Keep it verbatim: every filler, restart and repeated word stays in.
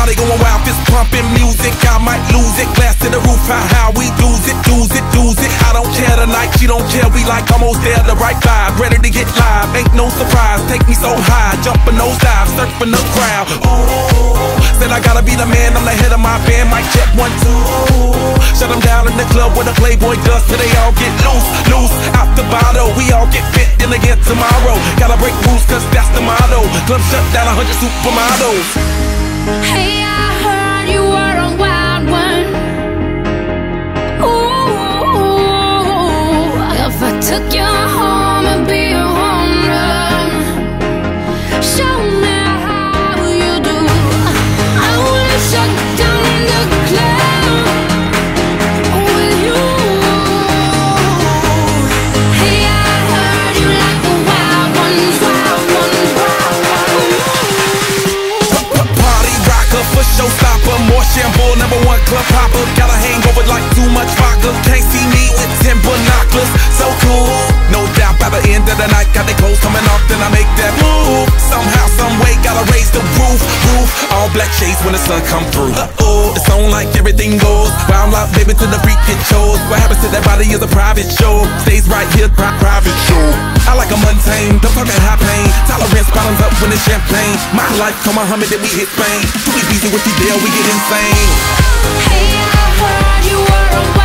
party going wild, fist pumping music. I might lose it. Glass to the roof, how, how we lose it, lose it, lose it. I don't care tonight, she don't care. We like almost there, the right vibe, ready to get live. Ain't no surprise, take me so high, jumping those dives, surfing the crowd. Ooh, said I gotta be the man, I'm the head of my band. Mic check one, two. Shut them down in the club where the Playboy does, till they all get loose, loose. Out the bottle, we all get fit in again tomorrow. Gotta break rules, cause that's the motto. Club shut down, a hundred supermodels. Hey, I heard you were a wild one. Ooh, if I took you home and be a home run, show me how you do. I wanna shut down the club with you. Hey, I heard you like the wild ones, wild ones, wild ones. Party rocker, for showstopper, more shampoo, number one club hopper. Got a hangover like too much vodka. Can't see me with ten binoculars. So cool, no doubt by the end of the night, got the clothes coming off, then I make that move. Somehow, some way, gotta raise the roof, roof. All black shades when the sun come through. Uh-oh, it's on like everything goes. Wild out, baby, to the freak it shows. What happens to that body is a private show. Stays right here, pri private show. I like a mundane, don't talk high pain. Tolerance bottoms up when it's champagne. My life, come Muhammad, then we hit Spain. Too easy with you there, we get insane. Hey, I heard you were a